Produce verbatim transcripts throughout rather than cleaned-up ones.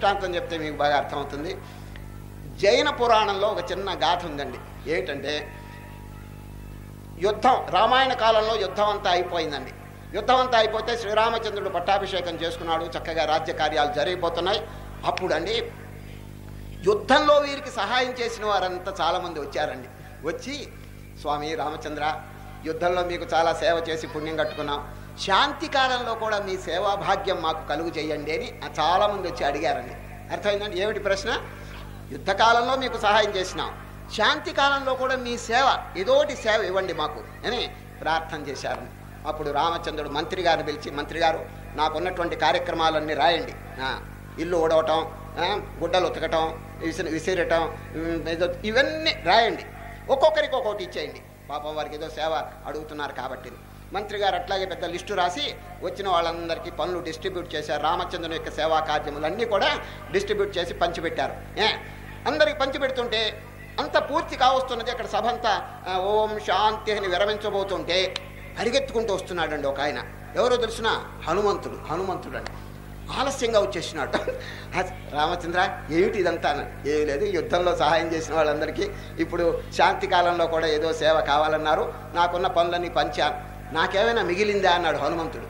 దృష్టాంతం చెప్తే మీకు బాగా అర్థమవుతుంది. జైన పురాణంలో ఒక చిన్న గాథ ఉందండి. ఏమిటంటే యుద్ధం, రామాయణ కాలంలో యుద్ధం అంతా అయిపోయిందండి. యుద్ధం అంతా అయిపోతే శ్రీరామచంద్రుడు పట్టాభిషేకం చేసుకున్నాడు, చక్కగా రాజ్య కార్యాలు జరిగిపోతున్నాయి. అప్పుడు అండి యుద్ధంలో వీరికి సహాయం చేసిన వారంతా చాలామంది వచ్చారండి. వచ్చి స్వామి రామచంద్ర, యుద్ధంలో మీకు చాలా సేవ చేసి పుణ్యం కట్టుకున్నాం, శాంతి కాలంలో కూడా మీ సేవా భాగ్యం మాకు కలుగు చేయండి అని చాలామంది వచ్చి అడిగారండి. అర్థమైందండి ఏమిటి ప్రశ్న? యుద్ధకాలంలో మీకు సహాయం చేసినాం, శాంతి కాలంలో కూడా మీ సేవ, ఏదోటి సేవ ఇవ్వండి మాకు అని ప్రార్థన చేశారు. అప్పుడు రామచంద్రుడు మంత్రి గారిని పిలిచి, మంత్రి గారు నాకున్నటువంటి కార్యక్రమాలన్నీ రాయండి, ఇల్లు ఊడవటం, గుడ్డలు ఉతకటం, విసి విసిరటం ఏదో ఇవన్నీ రాయండి, ఒక్కొక్కరికి ఒక్కొక్కటి ఇచ్చేయండి, పాపం వారికి ఏదో సేవ అడుగుతున్నారు కాబట్టి. మంత్రి గారు అట్లాగే పెద్ద లిస్టు రాసి వచ్చిన వాళ్ళందరికీ పనులు డిస్ట్రిబ్యూట్ చేశారు. రామచంద్రుని యొక్క సేవా కార్యములన్నీ కూడా డిస్ట్రిబ్యూట్ చేసి పంచిపెట్టారు. ఏ అందరికి పంచిపెడుతుంటే అంత పూర్తి కావస్తున్నది. అక్కడ సభ అంతా ఓం శాంతి అని విరమించబోతుంటే పరిగెత్తుకుంటూ వస్తున్నాడండి ఒక ఆయన. ఎవరో తెలిసిన హనుమంతుడు. హనుమంతుడు అండి ఆలస్యంగా వచ్చేసినాడు. రామచంద్ర ఏమిటి ఇదంతా? ఏమి లేదు, యుద్ధంలో సహాయం చేసిన వాళ్ళందరికీ ఇప్పుడు శాంతి కాలంలో కూడా ఏదో సేవ కావాలన్నారు, నాకున్న పనులన్నీ పంచాను, నాకేమైనా మిగిలిందా అన్నాడు హనుమంతుడు.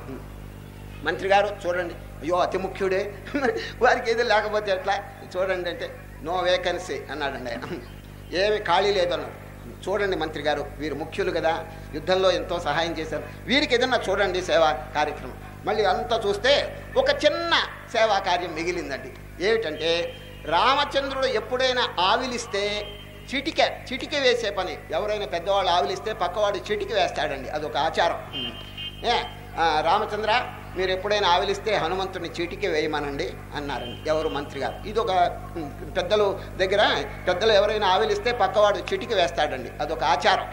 మంత్రి గారు చూడండి, అయ్యో అతి ముఖ్యుడే, వారికి ఏదో లేకపోతే ఎట్లా, చూడండి అంటే నో వేకెన్సీ అన్నాడండి ఆయన. ఏమి ఖాళీ లేదన్నాడు. చూడండి మంత్రి గారు, వీరు ముఖ్యులు కదా, యుద్ధంలో ఎంతో సహాయం చేశారు, వీరికి ఏదన్నా చూడండి సేవా కార్యక్రమం. మళ్ళీ అంతా చూస్తే ఒక చిన్న సేవా కార్యం మిగిలిందండి. ఏమిటంటే రామచంద్రుడు ఎప్పుడైనా ఆవిలిస్తే చిటిక చిటిక వేసే పని, ఎవరైనా పెద్దవాళ్ళు ఆవిలిస్తే పక్కవాడు చిటిక వేస్తాడండి, అదొక ఆచారం. ఏ రామచంద్ర మీరు ఎప్పుడైనా ఆవిలిస్తే హనుమంతుడిని చీటికి వేయమనండి అన్నారండి ఎవరు? మంత్రి గారు. ఇది ఒక పెద్దలు దగ్గర, పెద్దలు ఎవరైనా ఆవిలిస్తే పక్కవాడు చిటికి వేస్తాడండి, అదొక ఆచారం.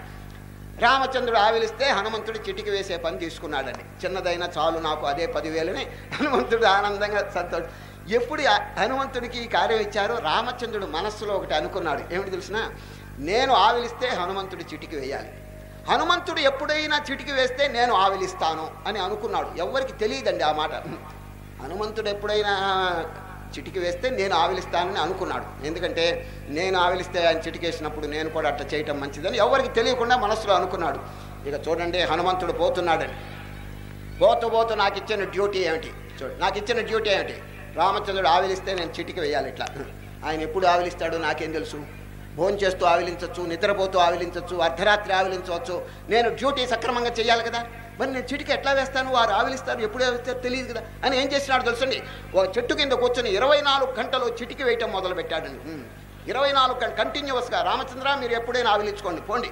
రామచంద్రుడు ఆవిలిస్తే హనుమంతుడు చిటికి వేసే పని తీసుకున్నాడండి. చిన్నదైనా చాలు నాకు అదే పదివేలని హనుమంతుడు ఆనందంగా సంతోషం. ఎప్పుడు హనుమంతుడికి ఈ కార్యం ఇచ్చారో రామచంద్రుడు మనస్సులో ఒకటి అనుకున్నాడు. ఏమిటి తెలిసిన? నేను ఆవిలిస్తే హనుమంతుడు చిటికి వేయాలి, హనుమంతుడు ఎప్పుడైనా చిటికి వేస్తే నేను ఆవిలిస్తాను అని అనుకున్నాడు. ఎవరికి తెలియదండి ఆ మాట. హనుమంతుడు ఎప్పుడైనా చిటికి వేస్తే నేను ఆవిలిస్తానని అనుకున్నాడు. ఎందుకంటే నేను ఆవిలిస్తే ఆయన చిటికేసినప్పుడు నేను కూడా అట్లా చేయటం మంచిదని ఎవరికి తెలియకుండా మనసులో అనుకున్నాడు. ఇక చూడండి హనుమంతుడు పోతున్నాడండి. పోతూ పోతూ నాకు ఇచ్చిన డ్యూటీ ఏమిటి చూడు, నాకు ఇచ్చిన డ్యూటీ ఏమిటి? రామచంద్రుడు ఆవిలిస్తే నేను చిటికి వేయాలి. ఇట్లా ఆయన ఎప్పుడు ఆవిలిస్తాడో నాకేం తెలుసు? భోజనం చేస్తూ ఆవిలించవచ్చు, నిద్రపోతూ ఆవిలించవచ్చు, అర్ధరాత్రి ఆవిలించవచ్చు. నేను డ్యూటీ సక్రమంగా చేయాలి కదా, మరి నేను చిటికి ఎట్లా వేస్తాను? వారు ఆవిలిస్తారు, ఎప్పుడు ఆవిలిస్తారు తెలియదు కదా అని ఏం చేసినాడు తెలుసండి? ఒక చెట్టు కింద కూర్చొని ఇరవై నాలుగు గంటలు చిటికి వేయటం మొదలు పెట్టాడండి. ఇరవై నాలుగు గంటలు కంటిన్యూస్గా రామచంద్ర మీరు ఎప్పుడైనా ఆవిలించుకోండి పోండి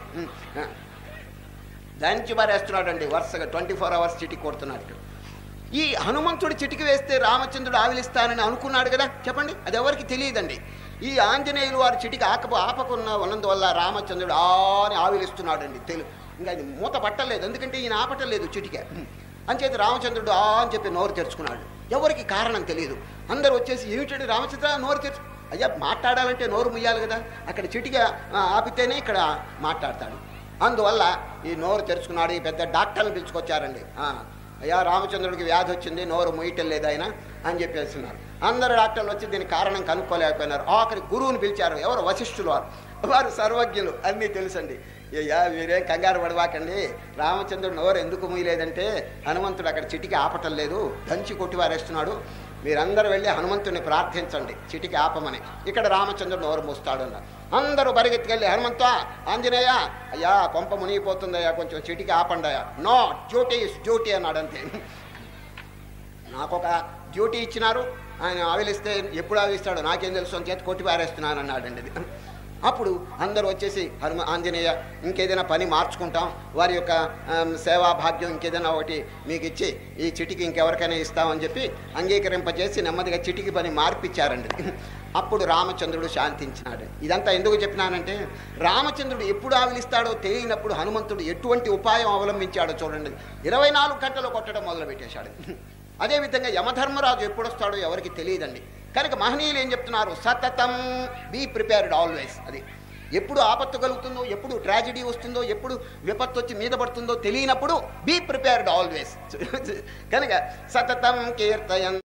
దంచి బారేస్తున్నాడండి. వరుసగా ట్వంటీ ఫోర్ అవర్స్ చిటికి కొడుతున్నాడు. ఇక్కడ ఈ హనుమంతుడు చిటికి వేస్తే రామచంద్రుడు ఆవిలిస్తానని అనుకున్నాడు కదా, చెప్పండి, అది ఎవరికి తెలియదండి. ఈ ఆంజనేయులు వారు చిటికి ఆకపు ఆపకున్న ఉన్నందువల్ల రామచంద్రుడు ఆని ఆవిలిస్తున్నాడండి. తెలుగు ఇంకా అది మూత పట్టలేదు, ఎందుకంటే ఈయన ఆపట్టలేదు చిటిక. అంచేత రామచంద్రుడు ఆ అని చెప్పి నోరు తెరుచుకున్నాడు. ఎవరికి కారణం తెలియదు. అందరూ వచ్చేసి ఏమిటండి రామచంద్ర నోరు తెరుచు, అయ్యా మాట్లాడాలంటే నోరు ముయ్యాలి కదా, అక్కడ చిటిక ఆపితేనే ఇక్కడ మాట్లాడతాడు. అందువల్ల ఈ నోరు తెరుచుకున్నాడు. ఈ పెద్ద డాక్టర్ని పిలుచుకొచ్చారండి. అయ్యా రామచంద్రుడికి వ్యాధి వచ్చింది, నోరు ముయ్యటం లేదు ఆయన అని చెప్పేస్తున్నారు. అందరు డాక్టర్లు వచ్చి దీని కారణం కనుక్కోలేకపోయినారు. ఆఖరి గురువుని పిలిచారు. ఎవరు? వశిష్ఠులు వారు. వారు సర్వజ్ఞులు, అన్నీ తెలుసండి. అయ్యా మీరేం కంగారు పడవాకండి, రామచంద్రుడు నోరు ఎందుకు ముయ్యలేదంటే హనుమంతుడు అక్కడ చిటికి ఆపటం లేదు, దంచి కొట్టి వారేస్తున్నాడు, మీరందరూ వెళ్ళి హనుమంతుడిని ప్రార్థించండి చిటికి ఆపమని. ఇక్కడ రామచంద్రుడు నోరు మూస్తాడు అన్నారు. అందరూ పరిగెత్తుకెళ్ళి హనుమంత ఆంజనేయ అయ్యా కొంప మునిగిపోతుందయ్యా, కొంచెం చిటికి ఆపండియా. నో డ్యూటీ ఇస్ డ్యూటీ అన్నాడు. అంతే, నాకొక డ్యూటీ ఇచ్చినారు, ఆయన ఆవిలిస్తే ఎప్పుడు ఆవిలిస్తాడో నాకేం తెలుసు అని చేతి కొట్టి పారేస్తున్నాను అన్నాడండి. అది అప్పుడు అందరూ వచ్చేసి హనుమ ఆంజనేయ ఇంకేదైనా పని మార్చుకుంటాం, వారి యొక్క సేవా భాగ్యం ఇంకేదైనా ఒకటి మీకు ఇచ్చి ఈ చిటికి ఇంకెవరికైనా ఇస్తామని చెప్పి అంగీకరింపజేసి నెమ్మదిగా చిటికి పని మార్పిచ్చారండి. అప్పుడు రామచంద్రుడు శాంతించినాడు. ఇదంతా ఎందుకు చెప్పినానంటే రామచంద్రుడు ఎప్పుడు ఆవిలిస్తాడో తెలియనప్పుడు హనుమంతుడు ఎటువంటి ఉపాయం అవలంబించాడో చూడండి. ఇరవై నాలుగు గంటలు కొట్టడం మొదలు పెట్టేశాడు. అదేవిధంగా యమధర్మరాజు ఎప్పుడు వస్తాడో ఎవరికి తెలియదండి. కనుక మహనీయులు ఏం చెప్తున్నారు? సతతం బీ ప్రిపేర్డ్ ఆల్వేస్. అది ఎప్పుడు ఆపత్తు కలుగుతుందో, ఎప్పుడు ట్రాజడీ వస్తుందో, ఎప్పుడు విపత్తు వచ్చి మీద పడుతుందో తెలియనప్పుడు బీ ప్రిపేర్డ్ ఆల్వేస్. కనుక సతతం కీర్తయన్